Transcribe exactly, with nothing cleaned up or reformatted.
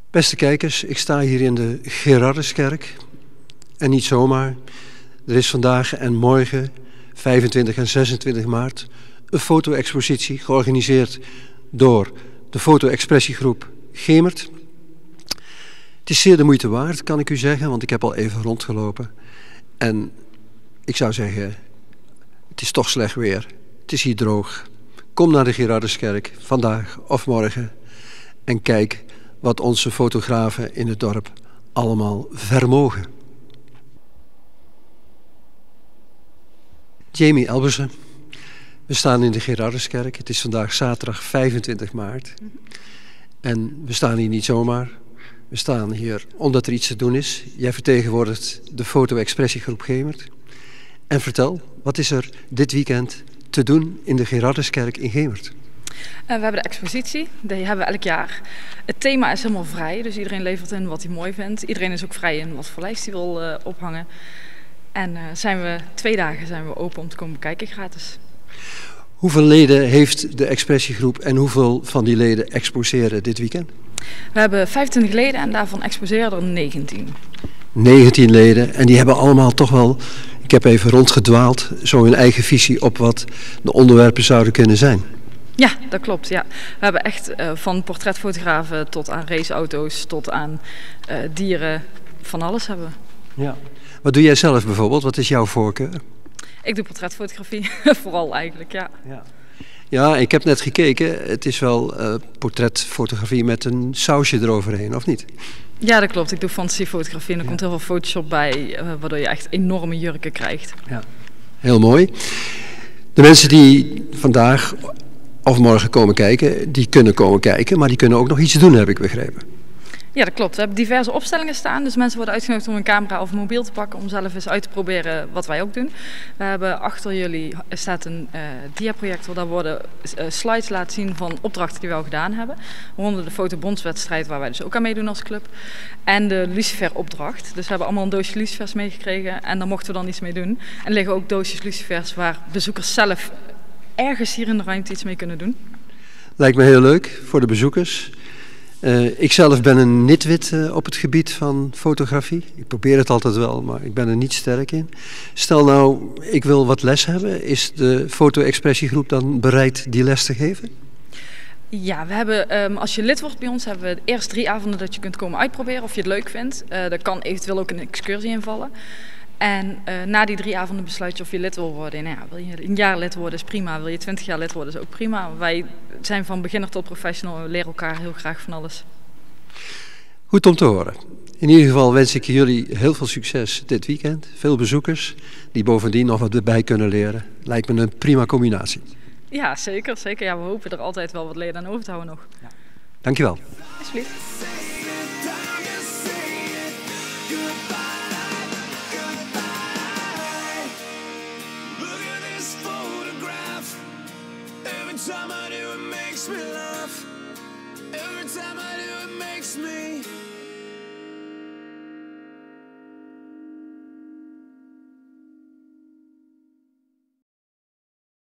Beste kijkers, ik sta hier in de Gerarduskerk. En niet zomaar. Er is vandaag en morgen, vijfentwintig en zesentwintig maart, een foto-expositie georganiseerd door de foto-expressiegroep Gemert. Het is zeer de moeite waard, kan ik u zeggen, want ik heb al even rondgelopen. En ik zou zeggen, het is toch slecht weer. Het is hier droog. Kom naar de Gerarduskerk, vandaag of morgen, en kijk wat onze fotografen in het dorp allemaal vermogen. Jamie Elbersen, we staan in de Gerarduskerk. Het is vandaag zaterdag vijfentwintig maart. En we staan hier niet zomaar. We staan hier omdat er iets te doen is. Jij vertegenwoordigt de foto-expressiegroep Gemert. En vertel, wat is er dit weekend te doen in de Gerarduskerk in Gemert? Uh, we hebben de expositie, die hebben we elk jaar. Het thema is helemaal vrij, dus iedereen levert in wat hij mooi vindt. Iedereen is ook vrij in wat voor lijst hij wil uh, ophangen. En uh, zijn we twee dagen zijn we open om te komen bekijken gratis. Hoeveel leden heeft de expressiegroep en hoeveel van die leden exposeren dit weekend? We hebben vijfentwintig leden en daarvan exposeren er negentien. negentien leden en die hebben allemaal toch wel, ik heb even rondgedwaald, zo hun eigen visie op wat de onderwerpen zouden kunnen zijn. Ja, dat klopt. Ja. We hebben echt uh, van portretfotografen tot aan raceauto's, tot aan uh, dieren, van alles hebben we. Ja. Wat doe jij zelf bijvoorbeeld? Wat is jouw voorkeur? Ik doe portretfotografie, vooral eigenlijk, ja. ja. Ja, ik heb net gekeken. Het is wel uh, portretfotografie met een sausje eroverheen, of niet? Ja, dat klopt. Ik doe fantasiefotografie en er ja. komt heel veel Photoshop bij, uh, waardoor je echt enorme jurken krijgt. Ja. Heel mooi. De mensen die vandaag of morgen komen kijken, die kunnen komen kijken, maar die kunnen ook nog iets doen, heb ik begrepen. Ja, dat klopt. We hebben diverse opstellingen staan, dus mensen worden uitgenodigd om een camera of een mobiel te pakken om zelf eens uit te proberen wat wij ook doen. We hebben achter jullie staat een uh, diaprojector, daar worden uh, slides laten zien van opdrachten die we al gedaan hebben. Waaronder de fotobondswedstrijd waar wij dus ook aan meedoen als club. En de lucifer opdracht. Dus we hebben allemaal een doosje lucifers meegekregen en daar mochten we dan iets mee doen. En er liggen ook doosjes lucifers waar bezoekers zelf ergens hier in de ruimte iets mee kunnen doen. Lijkt me heel leuk voor de bezoekers. Uh, ik zelf ben een nitwit uh, op het gebied van fotografie. Ik probeer het altijd wel, maar ik ben er niet sterk in. Stel nou, ik wil wat les hebben. Is de foto-expressiegroep dan bereid die les te geven? Ja, we hebben, um, als je lid wordt bij ons, hebben we eerst drie avonden dat je kunt komen uitproberen of je het leuk vindt. Uh, daar kan eventueel ook een excursie invallen. En uh, na die drie avonden besluit je of je lid wil worden. Nou ja, wil je een jaar lid worden is prima, wil je twintig jaar lid worden is ook prima. Wij zijn van beginner tot professional en we leren elkaar heel graag van alles. Goed om te horen. In ieder geval wens ik jullie heel veel succes dit weekend. Veel bezoekers die bovendien nog wat erbij kunnen leren. Lijkt me een prima combinatie. Ja, zeker. zeker. Ja, we hopen er altijd wel wat leden aan over te houden nog. Ja. Dankjewel. Alsjeblieft. Every time I do it makes me laugh. Every time I do it makes me